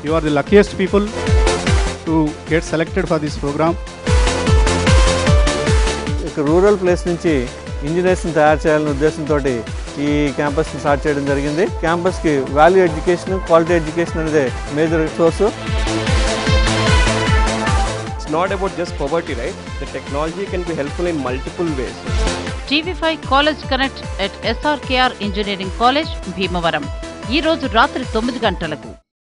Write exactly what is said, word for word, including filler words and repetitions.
You are the luckiest people to get selected for this program. Rural place నుంచి ఇంజనీర్స్ని తయారు చేయాలనే ఉద్దేశంతో ఈ క్యాంపస్ని స్టార్ట్ చేయడం జరిగింది. క్యాంపస్కి వాల్యూ ఎడ్యుకేషన్, క్వాలిటీ ఎడ్యుకేషన్ అనేది major source. It's not about just poverty, right? The technology can be helpful in multiple ways. T V five College Connect at S R K R Engineering College, Bhimavaram. ఈ రోజు రాత్రి తొమ్మిది గంటలకు.